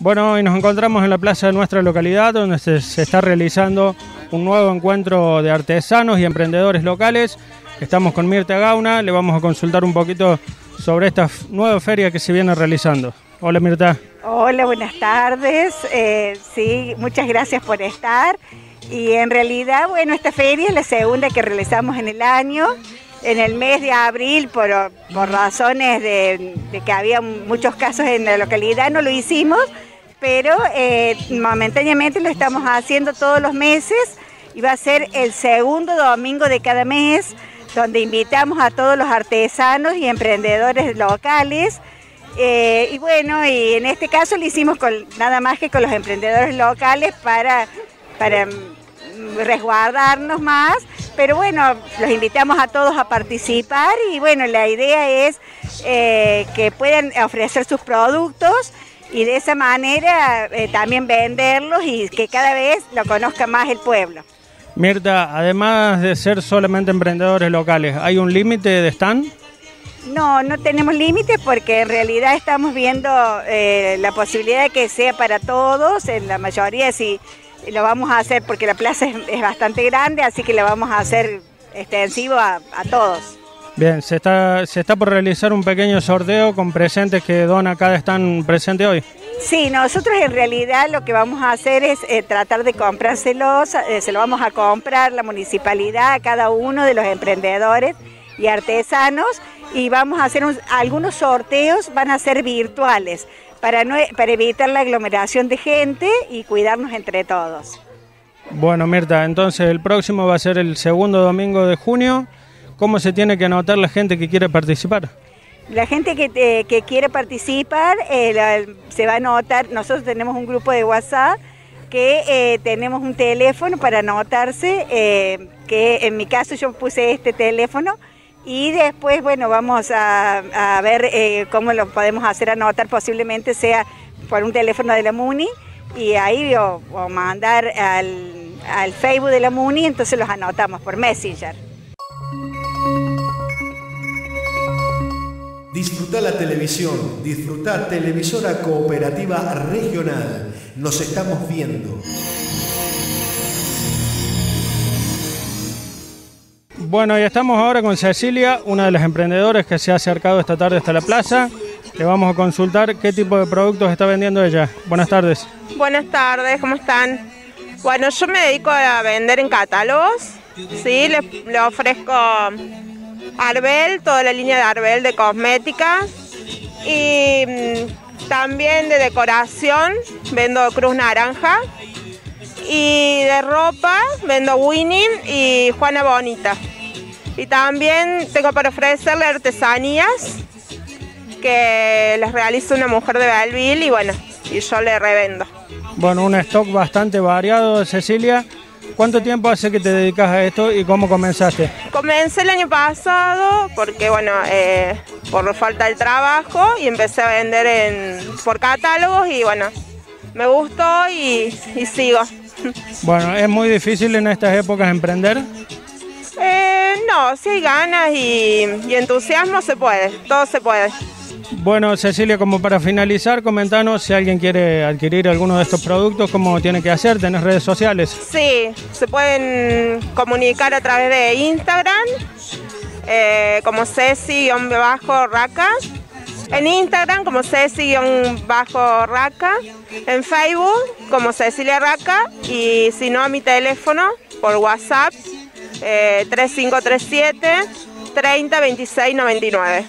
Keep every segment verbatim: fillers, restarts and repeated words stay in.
Bueno, hoy nos encontramos en la plaza de nuestra localidad, donde se, se está realizando un nuevo encuentro de artesanos y emprendedores locales. Estamos con Mirta Gauna, le vamos a consultar un poquito sobre esta nueva feria que se viene realizando. Hola Mirta. Hola, buenas tardes. Eh, sí, muchas gracias por estar. Y en realidad, bueno, esta feria es la segunda que realizamos en el año. En el mes de abril, por, por razones de, de que había muchos casos en la localidad, no lo hicimos, pero eh, momentáneamente lo estamos haciendo todos los meses y va a ser el segundo domingo de cada mes, donde invitamos a todos los artesanos y emprendedores locales. Eh, y bueno, y en este caso lo hicimos con, nada más que con los emprendedores locales para, para resguardarnos más, pero bueno, los invitamos a todos a participar y bueno, la idea es eh, que puedan ofrecer sus productos y de esa manera eh, también venderlos y que cada vez lo conozca más el pueblo. Mirta, además de ser solamente emprendedores locales, ¿hay un límite de stand? No, no tenemos límites porque en realidad estamos viendo eh, la posibilidad de que sea para todos, en la mayoría sí. Lo vamos a hacer porque la plaza es, es bastante grande, así que lo vamos a hacer extensivo a, a todos. Bien, se está, se está por realizar un pequeño sorteo con presentes que dona cada stand presente hoy. Sí, nosotros en realidad lo que vamos a hacer es eh, tratar de comprárselos, eh, se lo vamos a comprar la municipalidad a cada uno de los emprendedores y artesanos y vamos a hacer un, algunos sorteos, van a ser virtuales. Para, no, para evitar la aglomeración de gente y cuidarnos entre todos. Bueno, Mirta, entonces el próximo va a ser el segundo domingo de junio. ¿Cómo se tiene que anotar la gente que quiere participar? La gente que, eh, que quiere participar eh, la, se va a anotar. Nosotros tenemos un grupo de WhatsApp que eh, tenemos un teléfono para anotarse, eh, que en mi caso yo puse este teléfono. Y después, bueno, vamos a, a ver eh, cómo lo podemos hacer anotar, posiblemente sea por un teléfono de la MUNI, y ahí o, o mandar al, al Facebook de la MUNI, entonces los anotamos por Messenger. Disfruta la televisión, disfruta Televisora Cooperativa Regional. Nos estamos viendo. Bueno, y estamos ahora con Cecilia, una de las emprendedoras que se ha acercado esta tarde hasta la plaza. Le vamos a consultar qué tipo de productos está vendiendo ella. Buenas tardes. Buenas tardes, ¿cómo están? Bueno, yo me dedico a vender en catálogos, ¿sí? Le, le ofrezco Arbel, toda la línea de Arbel de cosmética y mmm, también de decoración, vendo Cruz Naranja y de ropa, vendo Winning y Juana Bonita. Y también tengo para ofrecerle artesanías que les realiza una mujer de Belleville y bueno, y yo le revendo. Bueno, un stock bastante variado, Cecilia. ¿Cuánto tiempo hace que te dedicas a esto y cómo comenzaste? Comencé el año pasado porque bueno, eh, por falta de trabajo y empecé a vender en, por catálogos y bueno, me gustó y, y sigo. Bueno, ¿es muy difícil en estas épocas emprender? Eh, no, si hay ganas y, y entusiasmo se puede, todo se puede. Bueno, Cecilia, como para finalizar, comentanos si alguien quiere adquirir alguno de estos productos, ¿cómo tiene que hacer? ¿Tenés redes sociales? Sí, se pueden comunicar a través de Instagram, eh, como Ceci-Raca, en Instagram como Ceci-Raca, en Facebook como Cecilia Raca y si no a mi teléfono por WhatsApp eh, tres cinco tres siete, treinta, veintiséis, noventa y nueve.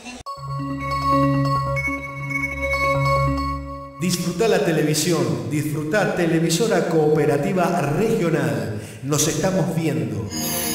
Disfruta la televisión, disfruta Televisora Cooperativa Regional. Nos estamos viendo.